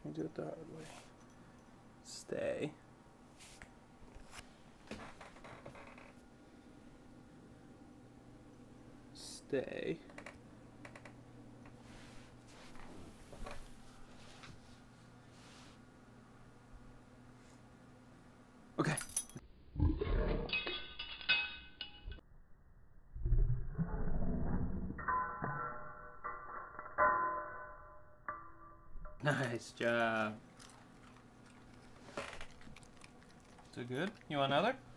Can you do it the hard way? Stay. Stay. Okay. Nice job. So good? You want another?